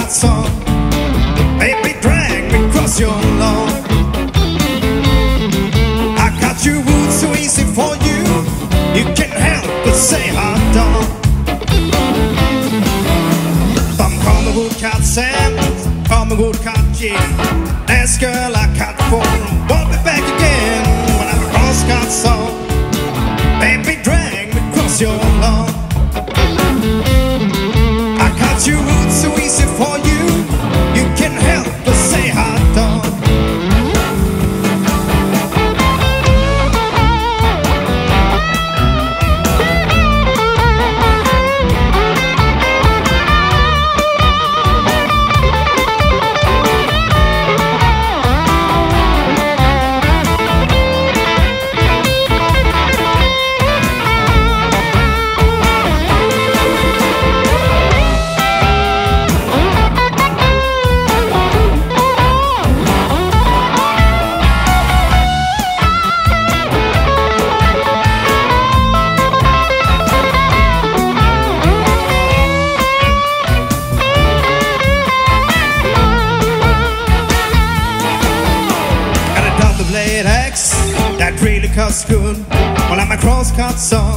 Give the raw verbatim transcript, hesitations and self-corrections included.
crosscut song. Baby, drag me across your lawn. I cut you wood so easy for you. You can't help but say hot dog. Some call me woodcut Sam, call me woodcut Jim. Last girl I cut for won't be back again. When I'm a crosscut song, baby, drag me across your lawn. I cut you wood so easy for you. You can't help but say hot dog. That really cuts good. Well, I'm a crosscut song.